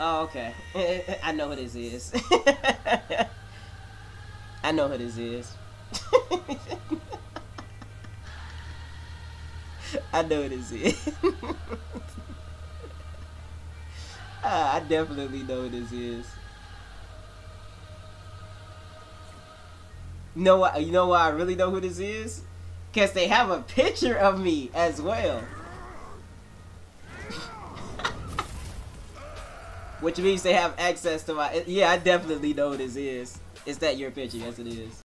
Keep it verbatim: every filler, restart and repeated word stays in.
Oh, okay. I know who this is. I know who this is. I know who this is. I definitely know who this is. You know what? You know why I really know who this is? Because they have a picture of me as well. Which means they have access to my... Yeah, I definitely know who this is. Is that your picture? Yes, it is.